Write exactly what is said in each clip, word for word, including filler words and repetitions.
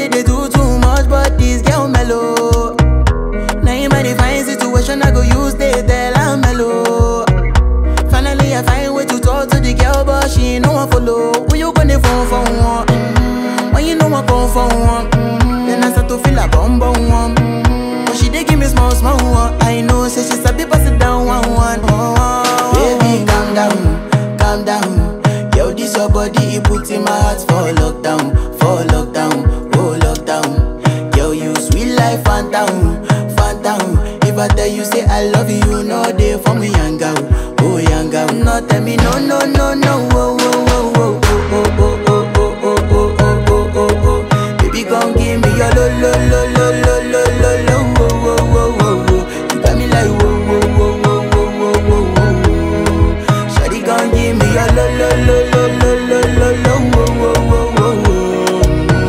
did they do too much, but this girl mellow. Now in my fine situation, I go use they tell I'm mellow. Finally, I find way to talk to the girl, but she ain't no one follow. Who you gonna phone for one? Mm-hmm. When you know I come for one, mm-hmm. Then I start to feel a bum bum one. Mm-hmm. But she dey give me small small one. I know, say she's a bit pass it down one one. Oh, oh, oh. Baby, calm down, calm down. Yo, this your body, it puts in my heart for lockdown, for lockdown, oh lockdown. Yo, you sweet life, phantom, phantom. If I tell you say I love you, you know they for me young girl, oh young girl. No tell me no no no no, oh oh oh oh oh oh oh oh oh oh oh oh oh. Baby, come give me your lo lo lo lo lo lo lo lo, oh oh oh oh. You got me like whoa whoa whoa whoa whoa whoa whoa. Shawty, come give me your lo lo lo lo lo lo lo lo, oh oh oh oh.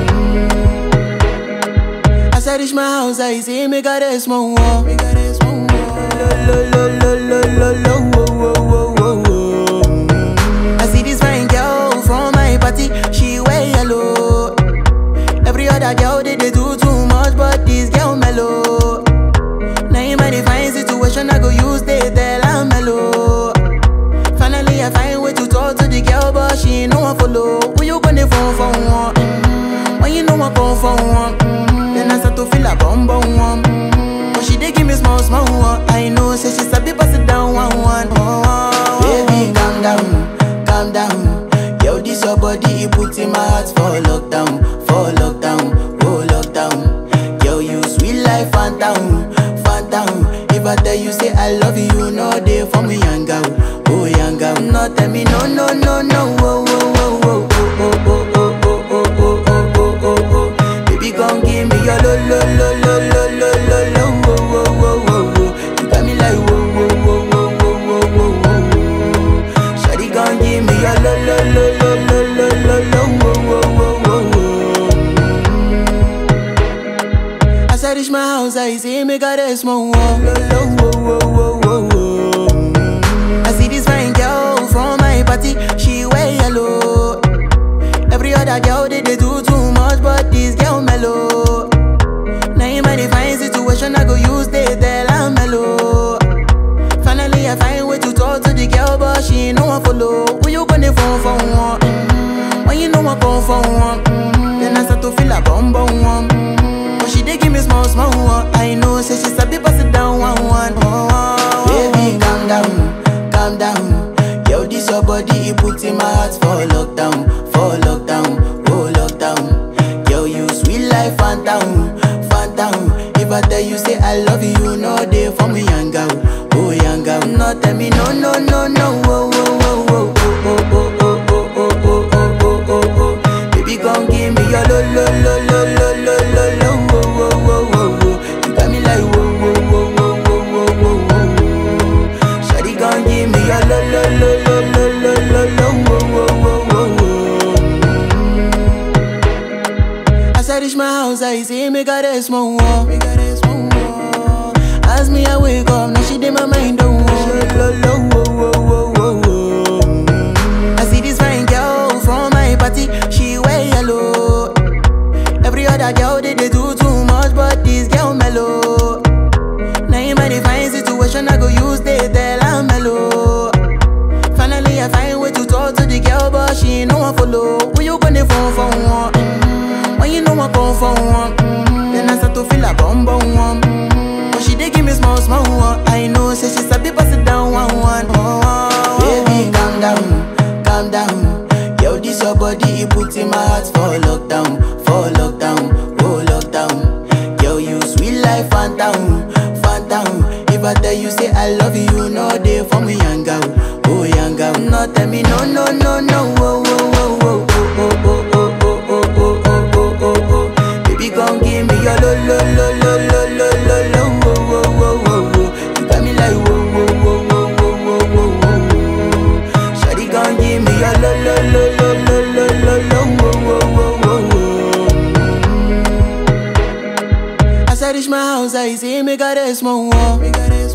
As I reach my house, I see me got a small wall. Lo lo lo lo lo lo, oh oh oh oh. I see this fine girl from my party, she wear yellow. Every other girl they, they do too much, but this girl mellow. Now in my fine situation, I go use they tell I'm mellow. Finally, I find way to talk to the girl, but she ain't no one follow. Who you gonna phone for one? Mm-hmm. When you know I come for one, mm-hmm. Then I start to feel a bum bum one. Mm-hmm. But she dey give me small small one. I know, say she's a bit pass it down one one. Oh, oh, oh. Baby, calm down, calm down. Yo, this your body, it puts in my heart for lockdown, for lockdown, oh lockdown. Yo, you sweet life, phantom, phantom. If I tell you say I love you, you know they for me young girl, oh young girl. No tell me no no no no, oh oh oh oh oh oh oh oh oh oh oh oh oh oh. Baby, come give me your lo lo lo lo lo lo lo lo, oh oh oh oh. You got me like whoa whoa whoa whoa whoa whoa whoa. Shawty, come give me your lo lo lo lo lo lo lo lo, oh oh oh oh. As I reach my house, I see me got a small wall. I see this fine girl from my party, she wear yellow. Every other girl they, they do too much, but this girl mellow. Now in my fine situation, I go use they tell I'm mellow. Finally, I find way to talk to the girl, but she ain't no one follow. Who you gonna phone for one? Mm-hmm. When you know I come for one, mm-hmm. Then I start to feel a bum bum one. She dey give me small small one. I know, say she's a bit pass it down one one. Oh, oh, oh. Baby, calm down, calm down. Yo, this your body, it puts in my heart for lockdown, for lockdown, oh lockdown. Yo, you sweet life, phantom, phantom. If I tell you say I love you, you know they for me young girl, oh young girl. No tell me no no no no, oh oh oh oh oh oh oh oh oh oh oh oh oh. Baby, come give me your lo lo lo lo lo lo lo lo. You got me like whoa, whoa, whoa, whoa, whoa, whoa, whoa. Shawty, gon' give me your lo, lo, lo, lo, lo, lo, lo, lo, whoa, whoa, whoa, whoa. As I reach my house, I see me got a small wall. As me, I wake up, now she did my mind don't walk. Lo, lo, whoa, whoa, whoa, whoa. I see this fine girl from my party, she wear yellow. Every other girl they, they do too much, but this girl mellow. Now in my fine situation, I go use they tell I'm mellow. Finally, I find way to talk to the girl, but she ain't no one follow. Who you gonna phone for one? Mm-hmm. When you know I come for one, mm-hmm. Then I start to feel a bum bum one. Mm-hmm. But she dey give me small small one. I know, say she's a bit pass it down one one. Oh, oh, oh. Baby, calm down, calm down. Yo, this your body, it puts in my heart for lockdown, for lockdown, oh lockdown. Yo, you sweet life, phantom, phantom. If I tell you say I love you, you know they for me young girl, oh young girl. No tell me no no no no, oh oh oh oh oh oh oh oh oh oh oh oh oh. Baby, come give me your lo lo lo lo lo lo lo lo, oh oh oh oh. You got me like whoa whoa whoa whoa whoa whoa whoa. Shawty, come give me your lo lo lo lo lo lo lo lo, oh oh oh oh. As I reach my house, I see me got a small wall.